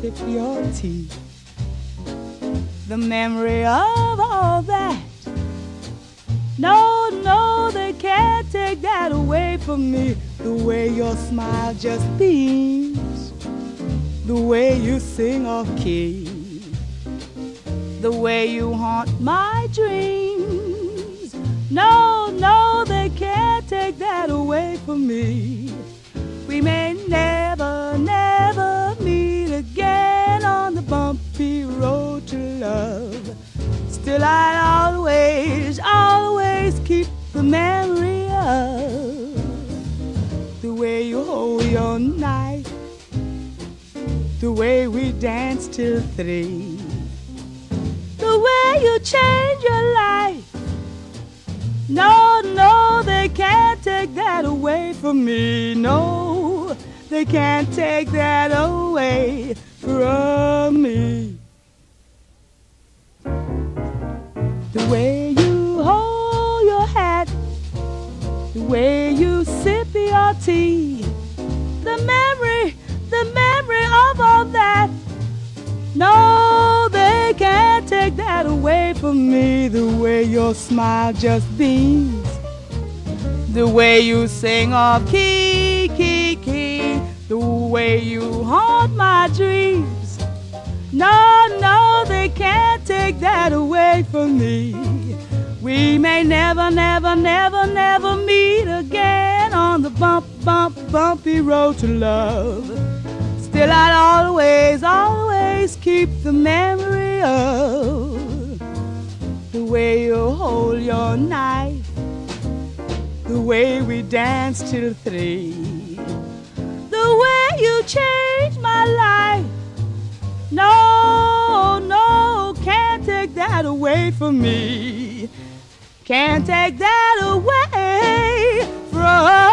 sip your tea. The memory of all that. No, no, they can't take that away from me. The way your smile just beams, the way you sing off key, the way you haunt my dreams. No, no, they can't take that away from me. We may never, never meet again on the bumpy road to love. Still I'd always, always keep the memory of the way you hold your knife, the way we danced till 3, the way you changed your life. No, no, they can't take that away from me. No, they can't take that away from me. The way you hold your hat, the way you sip your tea, the memory of all that. No, they can't take that away from me. The way your smile just beams, the way you sing off key, key, key, the way you haunt my dreams. No, no, they can't take that away from me. We may never, never, never, never meet again on the bumpy road to love. Still I'd always, always keep the memory of the way you hold your knife, the way we danced till 3, the way you changed my life. No, no, can't take that away from me. Can't take that away from